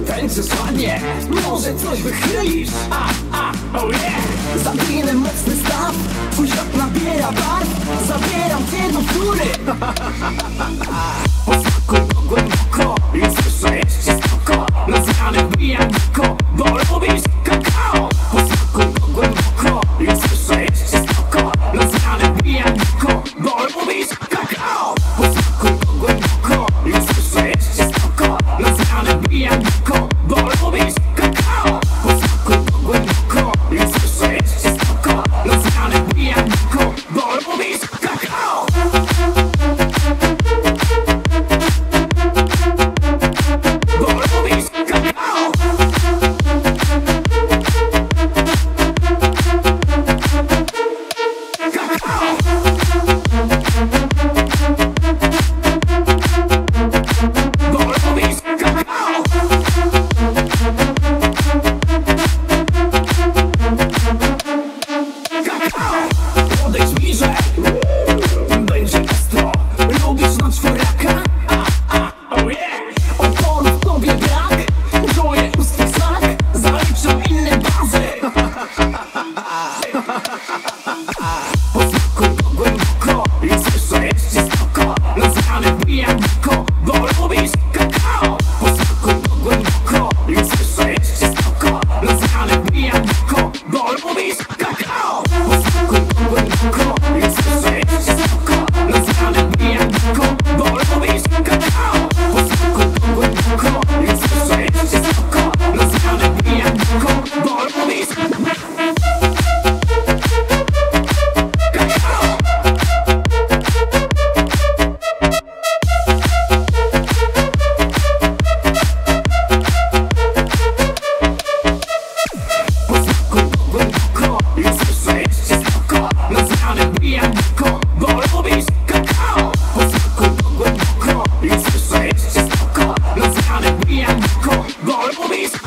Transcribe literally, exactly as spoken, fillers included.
Tańczysz ładnie, może coś wychylisz. A, a, oh yeah. Zabijmy mocny staw, twój świat nabiera barw. Zabieram cię do góry. Posmakuj go głęboko i słyszę jeszcze spoko. Na zmianę wbijam tylko, bo lubisz kakao. Posmakuj go głęboko i słyszę jeszcze spoko. Na zmianę wbijam tylko, bo lubisz kakao. Posmakuj go głęboko i słyszę jeszcze spoko. Na zmianę wbijam tylko, bo lubisz kakao. Posmakuj go głęboko i słyszę jeszcze spoko. Na zmianę wbijam tylko, bo lubisz kakao. Bo lubisz